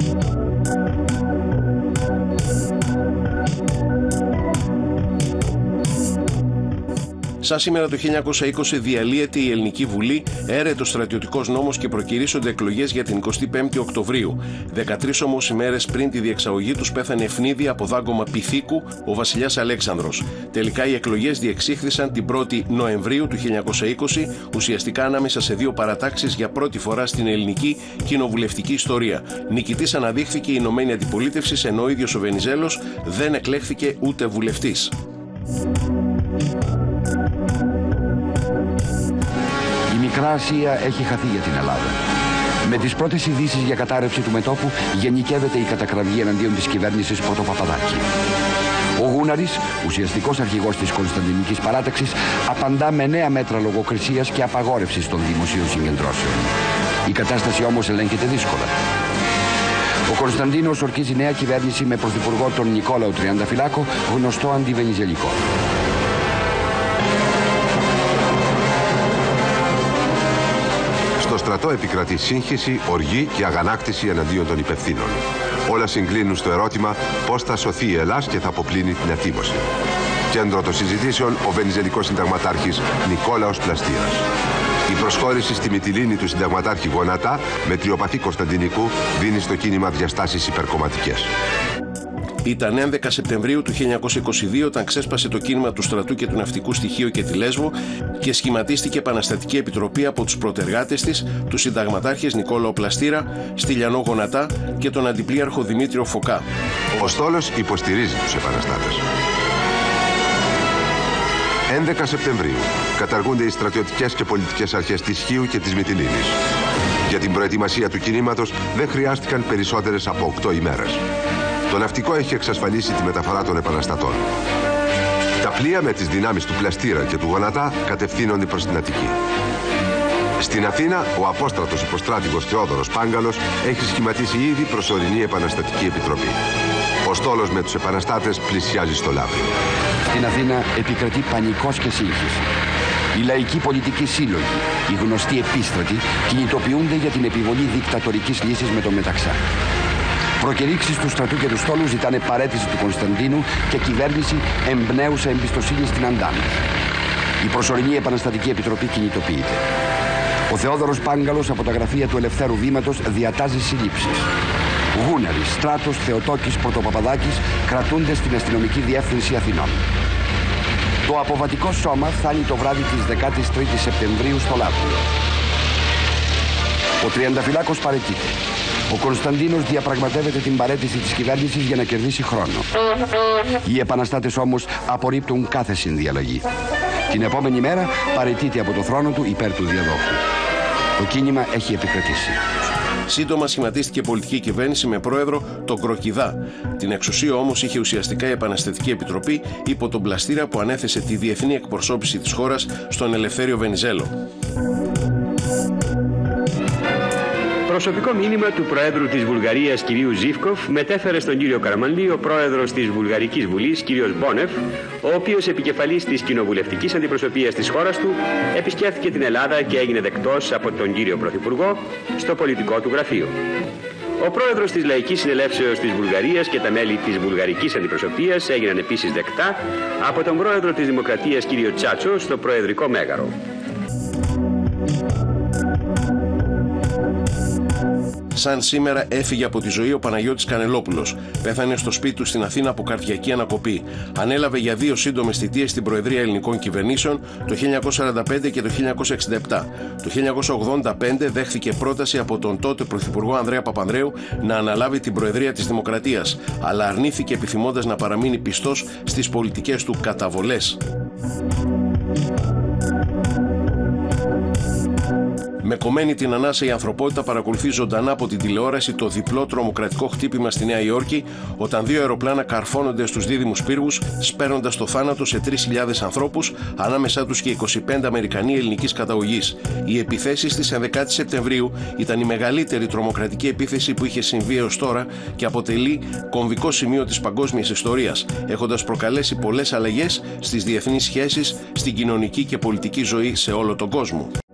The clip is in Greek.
Σαν σήμερα το 1920 διαλύεται η Ελληνική Βουλή, έρεται ο στρατιωτικός νόμος και προκυρήσονται εκλογές για την 25η Οκτωβρίου. 13 όμως ημέρες πριν τη διεξαγωγή τους πέθανε ευνίδια από δάγκωμα πυθίκου ο βασιλιάς Αλέξανδρος. Τελικά οι εκλογές διεξήχθησαν την 1η Νοεμβρίου του 1920, ουσιαστικά ανάμεσα σε δύο παρατάξεις για πρώτη φορά στην ελληνική κοινοβουλευτική ιστορία. Νικητής αναδείχθηκε η Ηνωμένη Αντιπολίτευση, ενώ ο ίδιος ο Βενιζέλος δεν εκλέχθηκε ούτε βουλευτής. Η Μικρά Ασία έχει χαθεί για την Ελλάδα. Με τις πρώτες ειδήσεις για κατάρρευση του μετώπου γενικεύεται η κατακραυγή εναντίον της κυβέρνησης Πρωτοπαπαδάκη. Ο Γούναρης, ουσιαστικός αρχηγός της Κωνσταντινικής Παράταξης, απαντά με νέα μέτρα λογοκρισίας και απαγόρευσης των δημοσίων συγκεντρώσεων. Η κατάσταση όμως ελέγχεται δύσκολα. Ο Κωνσταντίνος ορκίζει νέα κυβέρνηση με πρωθυπουργό τον Νικόλαο Τριανταφυλάκο, γνωστό αντιβενιζελικό. Στο στρατό επικρατεί σύγχυση, οργή και αγανάκτηση εναντίον των υπευθύνων. Όλα συγκλίνουν στο ερώτημα πώς θα σωθεί η Ελλάς και θα αποπλύνει την ατίμωση. Κέντρο των συζητήσεων ο βενιζελικός συνταγματάρχης Νικόλαος Πλαστήρας. Η προσχώρηση στη Μυτιλήνη του συνταγματάρχη Γονατά με τριοπαθή Κωνσταντινικού δίνει στο κίνημα διαστάσεις υπερκομματικές. Ήταν 11 Σεπτεμβρίου του 1922 όταν ξέσπασε το κίνημα του στρατού και του ναυτικού στη Χίο και τη Λέσβο και σχηματίστηκε επαναστατική επιτροπή από τους πρωτεργάτες της, τους συνταγματάρχες Νικόλαο Πλαστήρα, Στυλιανό Γονατά και τον αντιπλήρχο Δημήτριο Φωκά. Ο στόλος υποστηρίζει τους επαναστάτες. 11 Σεπτεμβρίου καταργούνται οι στρατιωτικές και πολιτικές αρχές της Χίου και της Μυτιλήνης. Για την προετοιμασία του κινήματος δεν χρειάστηκαν περισσότερες από 8 ημέρες. Το ναυτικό έχει εξασφαλίσει τη μεταφορά των επαναστατών. Τα πλοία με τις δυνάμεις του Πλαστήρα και του Γονατά κατευθύνονται προς την Αττική. Στην Αθήνα, ο απόστρατος υποστράτηγος Θεόδωρος Πάγκαλος έχει σχηματίσει ήδη προσωρινή επαναστατική επιτροπή. Ο στόλος με τους επαναστάτες πλησιάζει στο Λαύριο. Στην Αθήνα επικρατεί πανικός και σύγχυση. Οι λαϊκοί πολιτικοί σύλλογοι, οι γνωστοί επίστρατοι, κινητοποιούνται για την επιβολή δικτατορικής λύσης με τον Μεταξά. Προκηρύξεις του στρατού και του στόλου ζητάνε παραίτηση του Κωνσταντίνου και κυβέρνηση εμπνέουσα εμπιστοσύνη στην Αντάμ. Η προσωρινή επαναστατική επιτροπή κινητοποιείται. Ο Θεόδωρος Πάγκαλος από τα γραφεία του Ελευθέρου Βήματος διατάζει συλλήψεις. Γούναρης, Στράτος, Θεοτόκης, Πρωτοπαπαδάκης κρατούνται στην αστυνομική διεύθυνση Αθηνών. Το αποβατικό σώμα φτάνει το βράδυ της 13ης Σεπτεμβρίου στο Λαύριο. Ο Τριανταφυλάκος παραιτείται. Ο Κωνσταντίνος διαπραγματεύεται την παραίτηση της κυβέρνησης για να κερδίσει χρόνο. Οι επαναστάτες όμως απορρίπτουν κάθε συνδιαλλαγή. Την επόμενη μέρα παραιτείται από το θρόνο του υπέρ του διαδόχου. Το κίνημα έχει επικρατήσει. Σύντομα σχηματίστηκε πολιτική κυβέρνηση με πρόεδρο τον Κροκιδά. Την εξουσία όμως είχε ουσιαστικά η Επαναστατική Επιτροπή υπό τον Πλαστήρα που ανέθεσε τη διεθνή εκπροσώπηση της χώρας στον Ελευθέριο Βενιζέλο. Προσωπικό μήνυμα του Προέδρου της Βουλγαρίας κ. Ζίβκοφ μετέφερε στον κύριο Καραμανλή ο Πρόεδρος της Βουλγαρικής Βουλής κ. Μπόνεφ, ο οποίος επικεφαλής της κοινοβουλευτικής αντιπροσωπείας της χώρας του επισκέφθηκε την Ελλάδα και έγινε δεκτός από τον κύριο Πρωθυπουργό στο πολιτικό του γραφείο. Ο Πρόεδρος της Λαϊκής Συνελεύσεως της Βουλγαρίας και τα μέλη της Βουλγαρικής Αντιπροσωπείας έγιναν επίσης δεκτά από τον Πρόεδρο της Δημοκρατίας κ. Τσάτσο στο Προεδρικό Μέγαρο. Σαν σήμερα έφυγε από τη ζωή ο Παναγιώτης Κανελόπουλος. Πέθανε στο σπίτι του στην Αθήνα από καρδιακή ανακοπή. Ανέλαβε για 2 σύντομες θητείες στην Προεδρία Ελληνικών Κυβερνήσεων το 1945 και το 1967. Το 1985 δέχθηκε πρόταση από τον τότε Πρωθυπουργό Ανδρέα Παπανδρέου να αναλάβει την Προεδρία της Δημοκρατίας, αλλά αρνήθηκε επιθυμώντας να παραμείνει πιστός στις πολιτικές του καταβολές. Με κομμένη την ανάσα η ανθρωπότητα παρακολουθεί ζωντανά από την τηλεόραση το διπλό τρομοκρατικό χτύπημα στη Νέα Υόρκη, όταν 2 αεροπλάνα καρφώνονται στους δίδυμους πύργους, σπέρνοντας το θάνατο σε 3.000 ανθρώπους, ανάμεσά τους και 25 Αμερικανοί ελληνικής καταγωγής. Οι επιθέσεις της 11 Σεπτεμβρίου ήταν η μεγαλύτερη τρομοκρατική επίθεση που είχε συμβεί έως τώρα και αποτελεί κομβικό σημείο της παγκόσμιας ιστορίας, έχοντας προκαλέσει πολλές αλλαγές στις διεθνείς σχέσεις, στην κοινωνική και πολιτική ζωή σε όλο τον κόσμο.